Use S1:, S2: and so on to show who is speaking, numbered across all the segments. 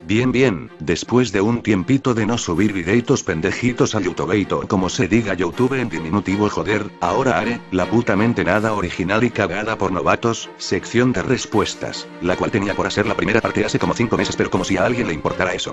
S1: Bien, bien, después de un tiempito de no subir videitos pendejitos a YouTube o como se diga YouTube en diminutivo joder, ahora haré, la putamente nada original y cagada por novatos, sección de respuestas, la cual tenía por hacer la primera parte hace como 5 meses pero como si a alguien le importara eso.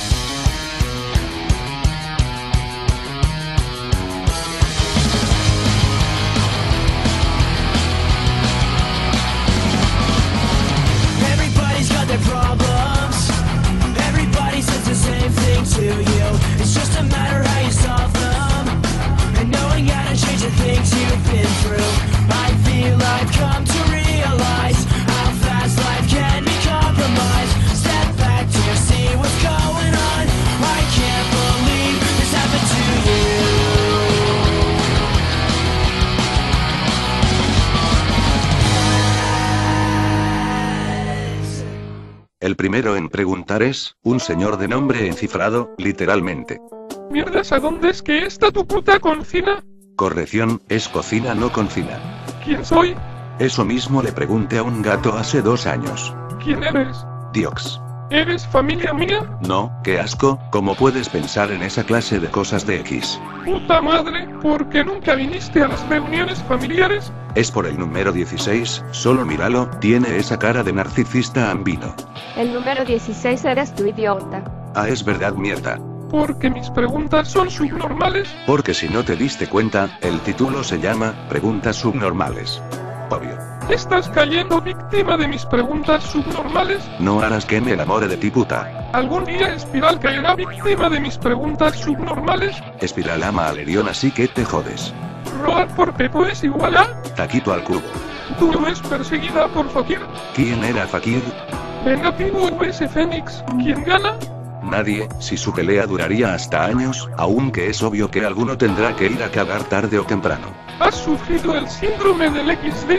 S1: El primero en preguntar es, un señor de nombre encifrado, literalmente.
S2: ¿Mierdas a dónde es que está tu puta cocina?
S1: Corrección, es cocina no concina.
S2: ¿Quién soy?
S1: Eso mismo le pregunté a un gato hace 2 años.
S2: ¿Quién eres?
S1: Diox.
S2: ¿Eres familia mía?
S1: No, qué asco, ¿cómo puedes pensar en esa clase de cosas de X?
S2: Puta madre, ¿por qué nunca viniste a las reuniones familiares?
S1: Es por el número 16, solo míralo, tiene esa cara de narcisista ambino.
S3: El número 16 eres tu idiota.
S1: Ah, es verdad, mierda.
S2: ¿Porque mis preguntas son subnormales?
S1: Porque si no te diste cuenta, el título se llama, Preguntas subnormales. Obvio.
S2: ¿Estás cayendo víctima de mis preguntas subnormales?
S1: No harás que me enamore de ti, puta.
S2: ¿Algún día Espiral caerá víctima de mis preguntas subnormales?
S1: Espiral ama a Lerión, así que te jodes.
S2: ¿Roar por Pepo es igual a?
S1: Taquito al cubo.
S2: ¿Tú no es perseguida por Fakir?
S1: ¿Quién era Fakir?
S2: Negativo vs Fénix, ¿quién gana?
S1: Nadie, si su pelea duraría hasta años, aunque es obvio que alguno tendrá que ir a cagar tarde o temprano.
S2: ¿Has sufrido el síndrome del XD?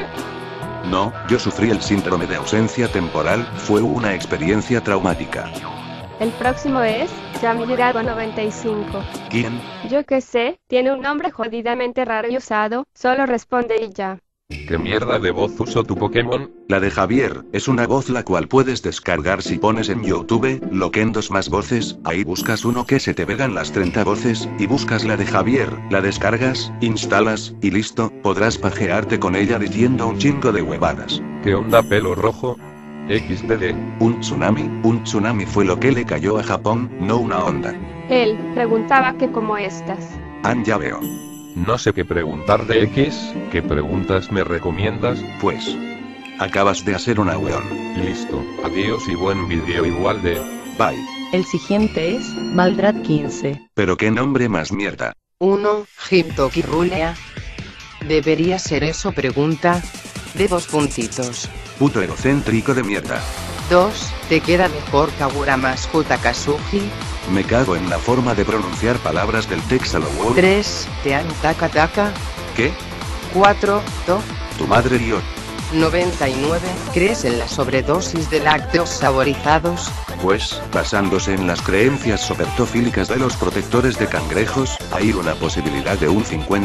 S1: No, yo sufrí el síndrome de ausencia temporal, fue una experiencia traumática.
S3: El próximo es, Yamilirado 95.
S1: ¿Quién?
S3: Yo qué sé, tiene un nombre jodidamente raro y usado, solo responde y ya.
S4: ¿Qué mierda de voz usó tu Pokémon?
S1: La de Javier, es una voz la cual puedes descargar si pones en YouTube, Loquendos más voces, ahí buscas uno que se te vegan las 30 voces, y buscas la de Javier, la descargas, instalas, y listo, podrás pajearte con ella diciendo un chingo de huevadas.
S4: ¿Qué onda pelo rojo? XDD.
S1: Un tsunami fue lo que le cayó a Japón, no una onda.
S3: Él preguntaba que cómo estás.
S1: Ya veo.
S4: No sé qué preguntar de X, ¿qué preguntas me recomiendas?
S1: Pues. Acabas de hacer una weón.
S4: Listo, adiós y buen vídeo igual de...
S1: Bye.
S5: El siguiente es, Valdrat 15.
S1: Pero qué nombre más mierda.
S6: 1. Hintoki Rulea. ¿Debería ser eso? Pregunta. De 2 puntitos.
S1: Puto egocéntrico de mierda.
S6: 2. ¿Te queda mejor Kaguramas Jutakazuji?
S1: Me cago en la forma de pronunciar palabras del Texalo World.
S6: 3. ¿Te han taka taka?
S1: ¿Qué?
S6: 4. To.
S1: Tu madre dio.
S6: 99. ¿Crees en la sobredosis de lácteos saborizados?
S1: Pues, basándose en las creencias sobertofílicas de los protectores de cangrejos, hay una posibilidad de un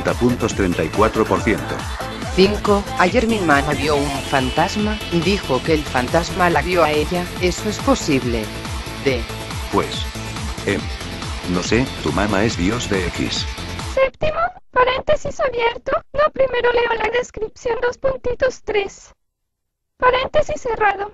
S1: 50.34%.
S6: 5. Ayer mi hermana vio un fantasma, dijo que el fantasma la vio a ella, ¿eso es posible? D.
S1: Pues. No sé, tu mamá es dios de X.
S3: Séptimo, paréntesis abierto, no primero leo la descripción 2.3. Paréntesis cerrado.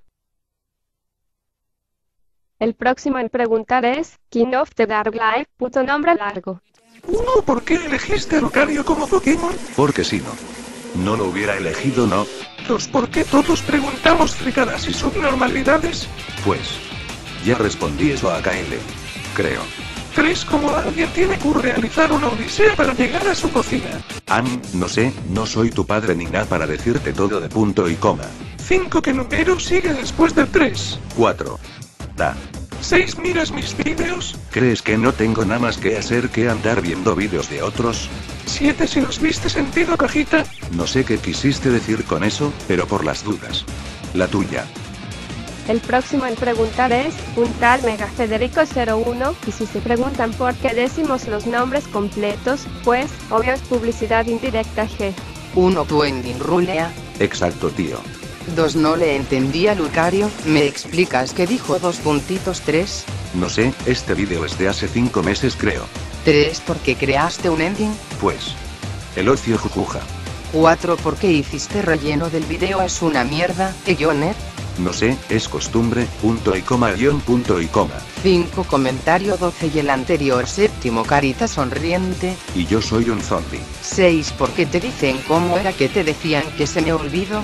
S3: El próximo en preguntar es, King of the Dark Life, puto nombre largo.
S2: 1. ¿Por qué elegiste a Lucario como Pokémon?
S1: Porque si no. No lo hubiera elegido, ¿no?
S2: 2. ¿Por qué todos preguntamos fricadas y subnormalidades?
S1: Pues. Ya respondí eso a KL. Creo.
S2: 3. ¿Cómo alguien tiene que realizar una odisea para llegar a su cocina?
S1: No sé, no soy tu padre ni nada para decirte todo de punto y coma.
S2: 5. ¿Qué número sigue después del 3?
S1: 4. Da.
S2: 6. ¿Miras mis vídeos?
S1: ¿Crees que no tengo nada más que hacer que andar viendo vídeos de otros?
S2: 7. ¿Si los viste sentido cajita?
S1: No sé qué quisiste decir con eso, pero por las dudas. La tuya.
S3: El próximo en preguntar es, un tal Mega Federico 01, y si se preguntan por qué decimos los nombres completos, pues, obvio es publicidad indirecta G.
S6: 1. Tu ending Rulea.
S1: Exacto, tío.
S6: 2 no le entendí a Lucario, ¿me explicas qué dijo 2.3?
S1: No sé, este vídeo es de hace 5 meses creo.
S6: 3 ¿Porque creaste un ending?
S1: Pues. El ocio jujuja.
S6: 4 ¿Porque hiciste relleno del video es una mierda, guionet?
S1: No sé, es costumbre, punto y coma guión punto y coma.
S6: 5 Comentario 12 y el anterior 7 carita sonriente.
S1: Y yo soy un zombie.
S6: 6 ¿Porque te dicen cómo era que te decían que se me olvidó?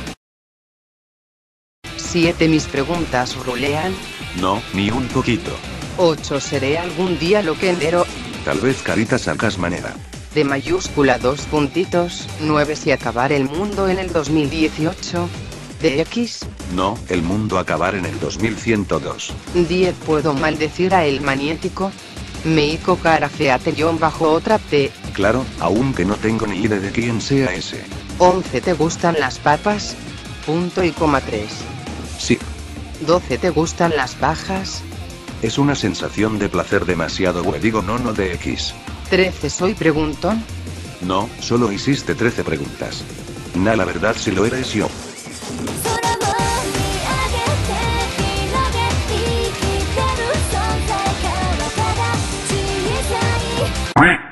S6: 7 Mis preguntas rulean.
S1: No, ni un poquito.
S6: 8 ¿Seré algún día loquendero?
S1: Tal vez carita sacas manera.
S6: De mayúscula 2 puntitos. 9 Si acabar el mundo en el 2018. De X.
S1: No, el mundo acabar en el 2102.
S6: 10 ¿Puedo maldecir a el magnético? Meiko cara feate bajo otra T.
S1: Claro, aunque no tengo ni idea de quién sea ese.
S6: 11 ¿Te gustan las papas? Punto y coma 3.
S1: Sí,
S6: 12 ¿Te gustan las bajas?
S1: es una sensación de placer demasiado digo no de X.
S6: 13 ¿Soy preguntón?
S1: No, solo hiciste 13 preguntas. La verdad si lo eres yo.
S7: 空を見上げて広げて生きてる存在からただ小さい